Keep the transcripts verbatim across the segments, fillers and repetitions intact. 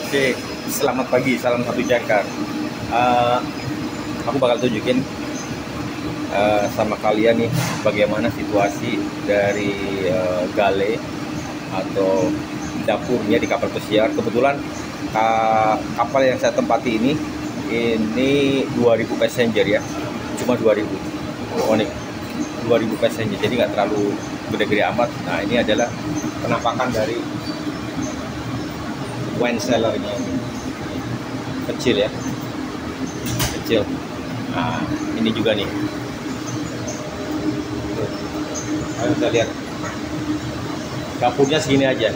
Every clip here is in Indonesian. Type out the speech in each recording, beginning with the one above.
Oke, selamat pagi, salam satu jangkar. Uh, aku bakal tunjukin uh, sama kalian nih bagaimana situasi dari uh, gale atau dapurnya di kapal pesiar. Kebetulan uh, kapal yang saya tempati ini ini dua ribu passenger ya, cuma dua ribu. Oh nih, dua ribu passenger, jadi nggak terlalu gede-gede amat. Nah ini adalah penampakan dari wine cellar-nya ini. Kecil ya, kecil. Nah ini juga nih, ayo kita lihat dapurnya segini aja,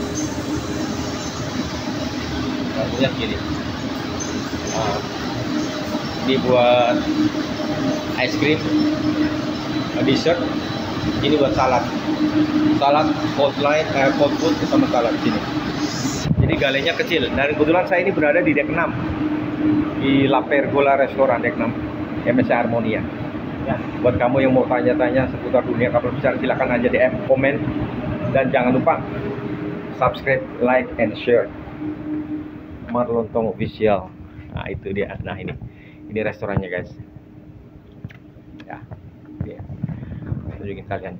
dapurnya segini. Nah, ini buat ice cream, dessert, ini buat salad, salad cold line, eh, cold food sama salad sini. Jadi galenya kecil. Dan kebetulan saya ini berada di dek enam di La Pergola Restoran dek enam M S C Harmonia. Ya, buat kamu yang mau tanya-tanya seputar dunia kapal pesiar, silakan aja D M, komen, dan jangan lupa subscribe, like, and share. Marlontong Official. Nah itu dia. Nah ini, ini restorannya guys. Ya, ya. Tunjukin kalian.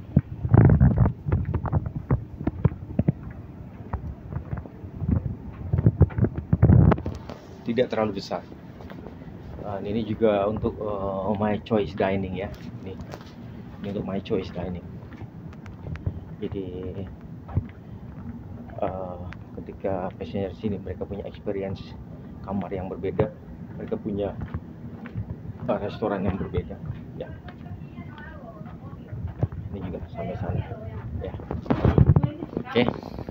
Tidak terlalu besar. Nah, ini juga untuk uh, my choice dining ya. Ini, ini untuk my choice dining. Jadi uh, ketika passenger sini, mereka punya experience kamar yang berbeda, mereka punya uh, restoran yang berbeda. Ya. Ini juga sampai sana. Ya. Oke. Okay.